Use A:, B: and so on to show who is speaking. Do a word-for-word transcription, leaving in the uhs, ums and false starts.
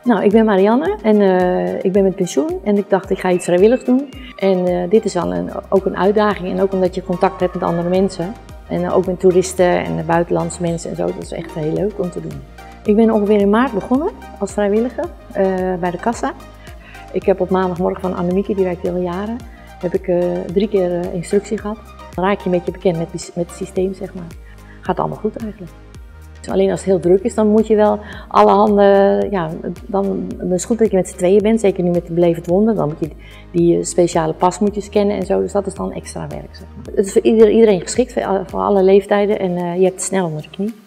A: Nou, ik ben Marianne en uh, ik ben met pensioen en ik dacht ik ga iets vrijwilligs doen. En uh, dit is wel een, ook een uitdaging en ook omdat je contact hebt met andere mensen. En uh, ook met toeristen en buitenlandse mensen en zo, dat is echt heel leuk om te doen. Ik ben ongeveer in maart begonnen als vrijwilliger uh, bij de kassa. Ik heb op maandagmorgen van Annemieke, die werkt al jaren, heb ik uh, drie keer uh, instructie gehad. Dan raak je een beetje bekend met, met het systeem, zeg maar. Gaat allemaal goed eigenlijk. Alleen als het heel druk is, dan moet je wel alle handen, ja, dan, dan is het goed dat je met z'n tweeën bent, zeker nu met de Beleef Wonder. Dan moet je die speciale pas moet je scannen en zo, dus dat is dan extra werk. Zeg maar. Het is voor iedereen geschikt, voor alle leeftijden en uh, je hebt het snel onder de knie.